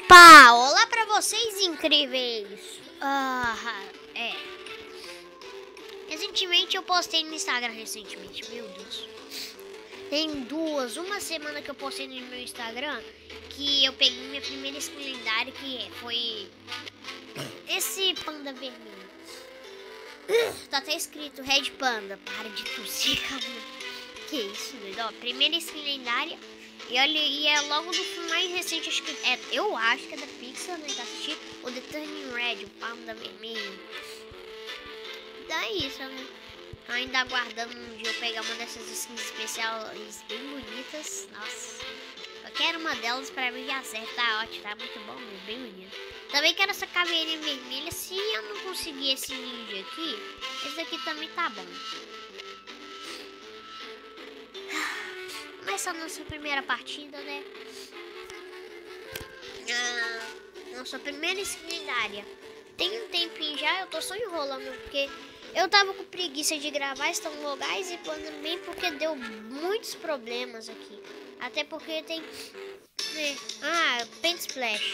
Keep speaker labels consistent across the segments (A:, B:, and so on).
A: Opa! Olá pra vocês incríveis! Recentemente eu postei no Instagram, meu Deus. Tem uma semana que eu postei no meu Instagram que eu peguei minha primeira skin lendária, foi esse panda vermelho. Tá até escrito Red Panda. Para de tossir, cara. Que isso, doido? Ó, primeira skin lendária. E é logo do filme mais recente, eu acho que é da Pixar, né? Que assisti o The Turning Red, o panda vermelho. Então é isso, né? Tô ainda aguardando um dia eu pegar uma dessas skins especiais bem bonitas. Nossa, qualquer uma delas pra mim já serve, tá ótimo, tá muito bom mesmo, bem bonito. Também quero essa caveirinha vermelha. Se eu não conseguir esse ninja aqui, esse daqui também tá bom. Começa a nossa primeira partida, né? Nossa primeira skin lendária. Tem um tempinho já, eu tô só enrolando, porque eu tava com preguiça de gravar Stone Logais e também porque deu muitos problemas aqui. Até porque tem... Paint Splash.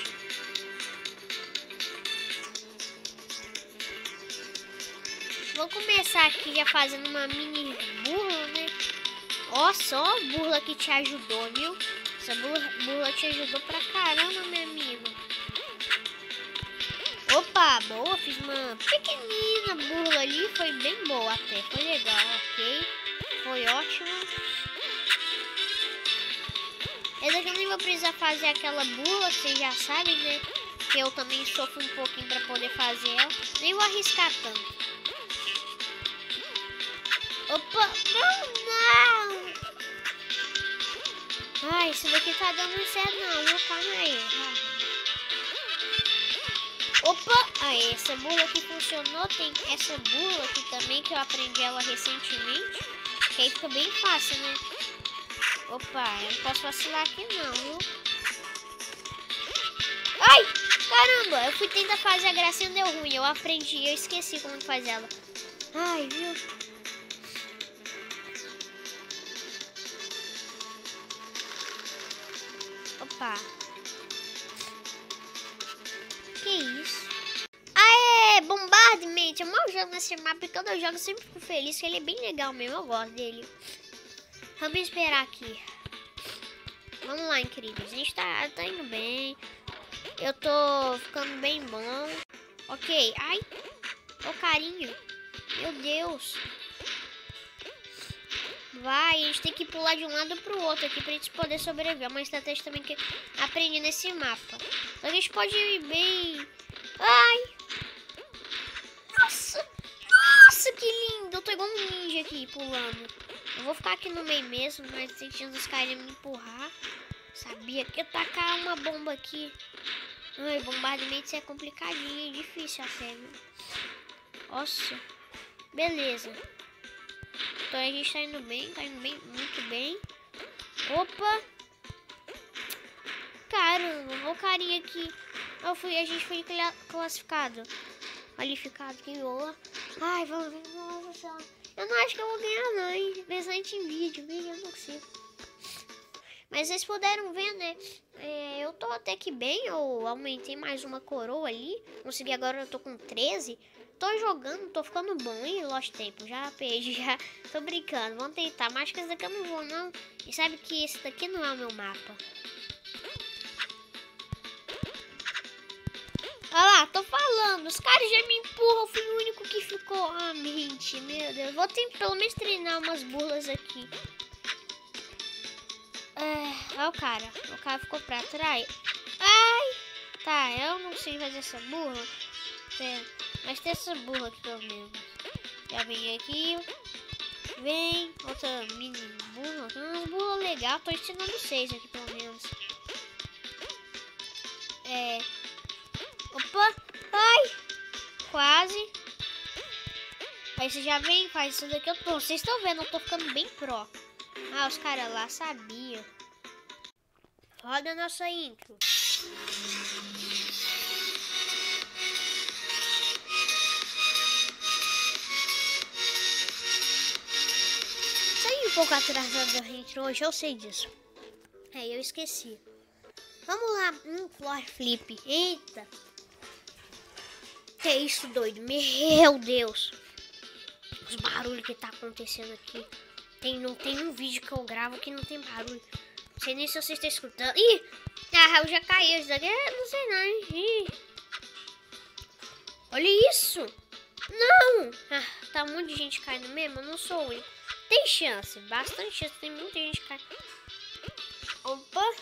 A: Vou começar aqui já fazendo uma mini burla, né? Ó, só a burla que te ajudou, viu? Essa burla te ajudou pra caramba, meu amigo. Opa, boa, fiz uma pequenina burla ali, foi bem boa até, foi legal, ok? Foi ótimo. Essa aqui eu nem vou precisar fazer aquela burla, vocês já sabem, né? Que eu também sofro um pouquinho pra poder fazer ela. Nem vou arriscar tanto. Opa, não! Ai, isso daqui tá dando certo não, viu? Calma aí. Opa, aí, essa bula aqui funcionou. Tem essa bula aqui também, que eu aprendi ela recentemente. Que aí fica bem fácil, né? Opa, eu não posso vacilar aqui não, viu? Ai, caramba, eu fui tentar fazer a gracinha, deu ruim. Eu aprendi, eu esqueci como faz ela. Ai, viu? Opa. Que isso? Aê, Bombardment. Eu mal jogo nesse mapa e quando eu jogo eu sempre fico feliz, que ele é bem legal mesmo, eu gosto dele. Vamos esperar aqui. Vamos lá, incríveis. A gente tá indo bem. Eu tô ficando bem bom. Ok, ai. Ô carinho. Meu Deus. Vai, a gente tem que pular de um lado pro outro aqui pra gente poder sobreviver. É uma estratégia também que aprendi nesse mapa. Então a gente pode ir bem... Ai! Nossa! Nossa, que lindo! Eu tô igual um ninja aqui, pulando. Eu vou ficar aqui no meio mesmo, mas sentindo os caras me empurrar. Sabia que eu tacar uma bomba aqui. Ai, bombardamento é complicadinho, é difícil até, viu? Nossa. Beleza. Então a gente tá indo bem, muito bem. Opa! Caramba, olha o carinha aqui. A gente foi classificado. Qualificado, que boa. Ai, vamos ver. Nossa, eu não acho que eu vou ganhar não, hein? Presente em vídeo, eu não consigo. Mas vocês puderam ver, né? Eu tô até que bem, eu aumentei mais uma coroa ali. Consegui agora, eu tô com 13. Tô jogando, tô ficando bom, hein? Lost Tempo, já perdi, já tô brincando. Vamos tentar, mas que esse daqui eu não vou não. E sabe que esse daqui não é o meu mapa. Olha lá, tô falando, os caras já me empurram, eu fui o único que ficou. Ah, mente, meu Deus. Vou ter pelo menos treinar umas burlas aqui. Olha o cara ficou pra trás. Ai, tá, eu não sei fazer essa burla. Mas tem essa burla aqui pelo menos. Já vem aqui. Vem, outra mini burla. Tem umas burlas legais, tô ensinando vocês aqui pelo menos. Opa, ai, quase. Aí você já vem, faz isso daqui. Vocês estão vendo, eu tô ficando bem pro. Ah, os caras lá sabiam. Roda a nossa intro. Saí um pouco atrasado da intro hoje, eu sei disso. Eu esqueci. Vamos lá. Floor flip. Eita. Que isso, doido? Meu Deus. Os barulhos que tá acontecendo aqui. Não tem um vídeo que eu gravo que não tem barulho. Não sei nem se você está escutando. Ih! Eu já caí. Isso daqui não sei não, hein? Ih. Olha isso. Não. Tá um monte de gente caindo mesmo. Eu não sou o único. Tem chance. Bastante chance. Tem muita gente caindo. Opa.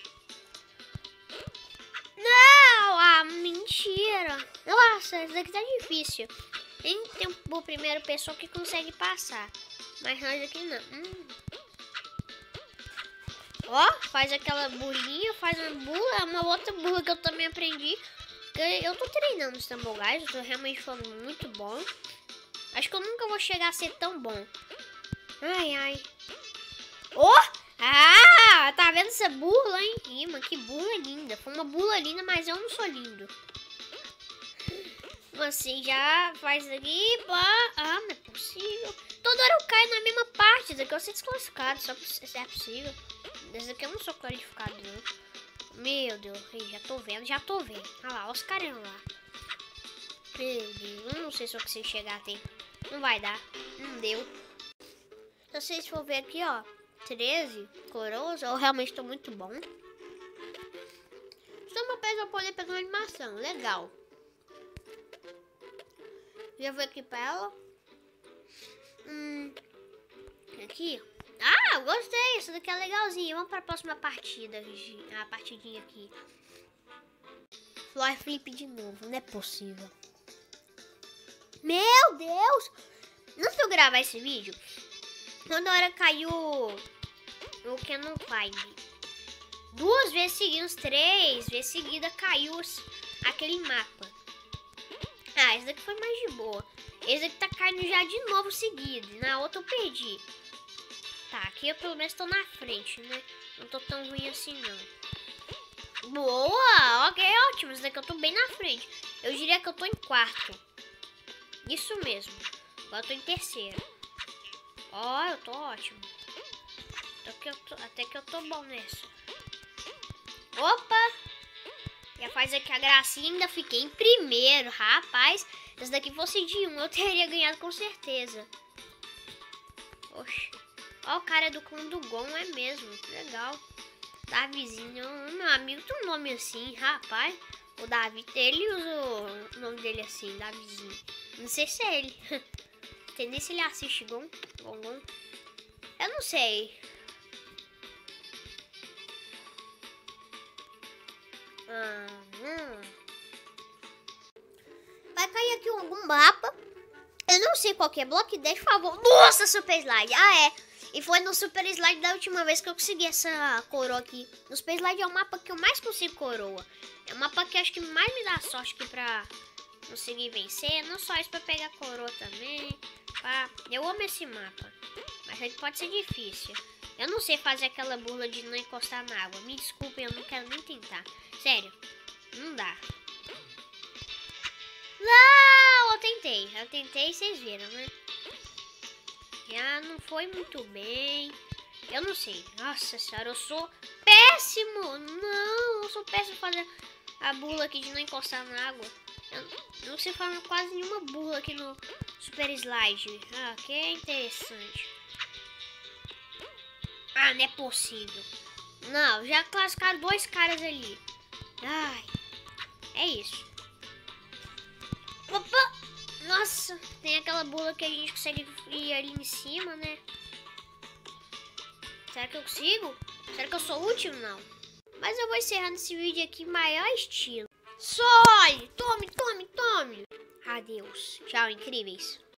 A: Não. Mentira. Nossa, isso daqui tá difícil. Tem o primeiro pessoa que consegue passar. Mas nós aqui não. Ó, faz aquela burrinha, faz uma bula, uma outra bula que eu também aprendi. Eu tô treinando os Stumble Guys, eu tô realmente falando muito bom. Acho que eu nunca vou chegar a ser tão bom. Ai. Tá vendo essa bula, hein? Mano, que bula linda. Foi uma bula linda, mas eu não sou lindo. Assim, já faz aqui, pá. Não é possível. Toda hora eu caio na mesma parte. Daqui eu vou ser desclassificado, só se é possível. Desse aqui eu não sou qualificado, não. Meu Deus, já tô vendo. Olha lá, os caras lá. Meu Deus, eu não sei se eu consigo chegar a tempo. Não vai dar, não deu. Se vocês for ver aqui, ó, 13 coroas, eu realmente tô muito bom. Só uma vez eu poder pegar uma animação, legal. Já vou aqui pra ela. Aqui. Gostei. Isso daqui é legalzinho. Vamos pra próxima partida. A partidinha aqui. Floor flip de novo. Não é possível. Meu Deus. Não sei eu gravar esse vídeo. Toda hora caiu o Cannon Climb. 2 vezes seguidas, 3 vezes seguida caiu aquele mapa. Esse daqui foi mais de boa. Esse daqui tá caindo já de novo seguido. Na outra eu perdi. Tá, aqui eu pelo menos tô na frente, né? Não tô tão ruim assim, não. Boa! Ok, ótimo. Esse daqui eu tô bem na frente. Eu diria que eu tô em 4º. Isso mesmo. Agora eu tô em 3º. Ó, eu tô ótimo. Até que eu tô bom nessa. Opa! Já faz aqui a gracinha, ainda fiquei em 1º. Rapaz, se daqui fosse de 1, eu teria ganhado com certeza. Oxe. Ó, o cara do clã do Gon, é mesmo. Legal. Davizinho, meu amigo tem um nome assim, rapaz. O Davi, ele usa o nome dele assim, Davizinho. Não sei se é ele. Tem nem se ele assiste Gon. Eu não sei. Vai cair aqui algum mapa. Eu não sei qual que é. Block 10, por favor. Nossa, Super Slide. E foi no Super Slide da última vez que eu consegui essa coroa aqui. No Super Slide é o mapa que eu mais consigo coroa. É o mapa que acho que mais me dá sorte aqui pra conseguir vencer. Não só isso, pra pegar coroa também. Eu amo esse mapa. Mas ele pode ser difícil. Eu não sei fazer aquela burla de não encostar na água. Me desculpem, eu não quero nem tentar. Sério, não dá. Não, eu tentei e vocês viram, né? Já não foi muito bem. Eu não sei. Nossa senhora, eu sou péssimo. Não, eu sou péssimo fazer a bula aqui de não encostar na água. Eu não sei fazer quase nenhuma bula aqui no Super Slide. Que interessante. Não é possível. Não, já classificaram 2 caras ali. É isso. Opa! Nossa, tem aquela bula que a gente consegue ir ali em cima, né? Será que eu consigo? Será que eu sou útil? Não. Mas eu vou encerrando esse vídeo aqui em maior estilo. Tome! Adeus. Tchau, incríveis.